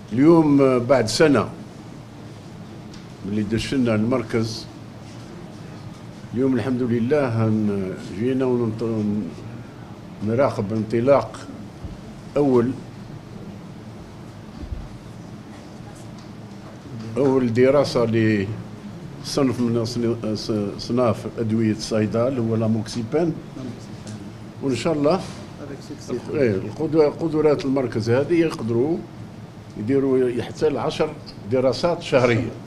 اليوم بعد سنة اللي دشنا المركز، اليوم الحمد لله جينا نراقب انطلاق أول دراسة لصنف من صناف أدوية الصيدال هو لاموكسيبان، وإن شاء الله قدرات المركز هذه يقدروا يديروا حتى 10 دراسات شهرية.